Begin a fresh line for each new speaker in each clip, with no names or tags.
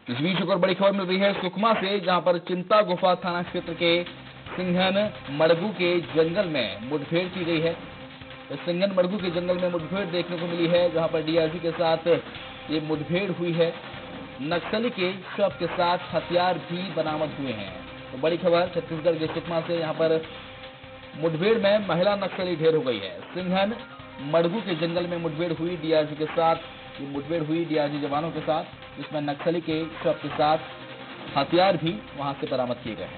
इस बीच एक और बड़ी खबर मिल रही है सुकमा से, जहां पर चिंता गुफा थाना क्षेत्र के सिंघन मड़गू के जंगल में मुठभेड़ की गई है। तो सिंघन मड़गू के जंगल में मुठभेड़ देखने को मिली है, जहां पर डीआरजी के साथ ये मुठभेड़ हुई है। नक्सली के शव के साथ हथियार भी बरामद हुए हैं। तो बड़ी खबर छत्तीसगढ़ के सुकमा से, यहाँ पर मुठभेड़ में महिला नक्सली ढेर हो गई है। सिंघन मड़गू के जंगल में मुठभेड़ हुई डीआरजी के साथ, ये मुठभेड़ हुई डीआरजी जवानों के साथ, जिसमें नक्सली के शव के साथ हथियार भी वहां से बरामद किए गए हैं।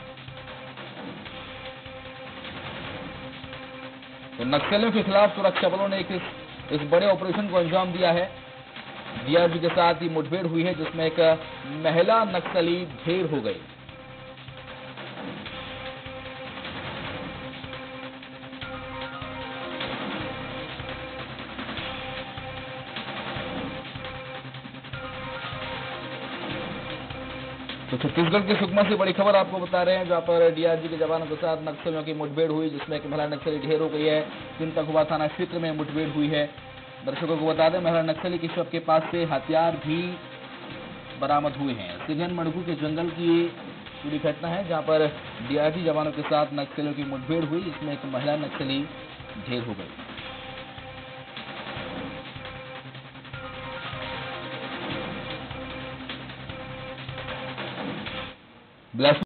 तो नक्सलियों के खिलाफ सुरक्षा बलों ने इस बड़े ऑपरेशन को अंजाम दिया है। डीआरजी के साथ ही मुठभेड़ हुई है, जिसमें एक महिला नक्सली ढेर हो गई। तो छत्तीसगढ़ के सुकमा से बड़ी खबर आपको बता रहे हैं, जहां पर डीआरजी के जवानों के साथ नक्सलियों की मुठभेड़ हुई, जिसमें एक महिला नक्सली ढेर हो गई है। चिंता गुफा थाना क्षेत्र में मुठभेड़ हुई है। दर्शकों को बता दें, महिला नक्सली के शव के पास से हथियार भी बरामद हुए हैं। सिंघन मड़गू के जंगल की पूरी घटना है, जहां पर डीआरजी जवानों के साथ नक्सलियों की मुठभेड़ हुई, जिसमें एक महिला नक्सली ढेर हो गई।